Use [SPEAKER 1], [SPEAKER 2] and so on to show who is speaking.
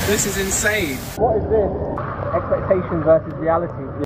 [SPEAKER 1] This is insane.
[SPEAKER 2] What is this? Expectation versus reality.